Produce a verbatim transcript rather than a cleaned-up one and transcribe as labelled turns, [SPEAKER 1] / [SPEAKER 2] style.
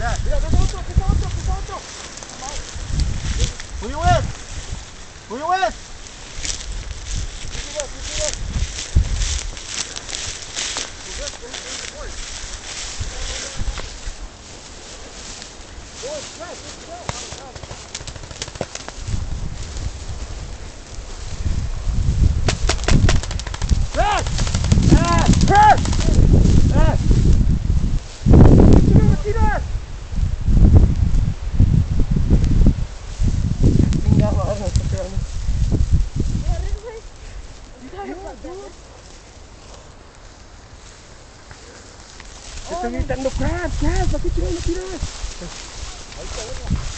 [SPEAKER 1] Mira, mira, que está otro, que está otro, que está otro. Who you with? Who you with? Who you with? Who you with? Who's this? Who's this? The boys. Boys, yes, let's go. Yes! Yes! Yes! Yes! Continue, continue! Tingnan mo ano sa piano. Ito yung crab, crab, bakit yun? Bakit yun?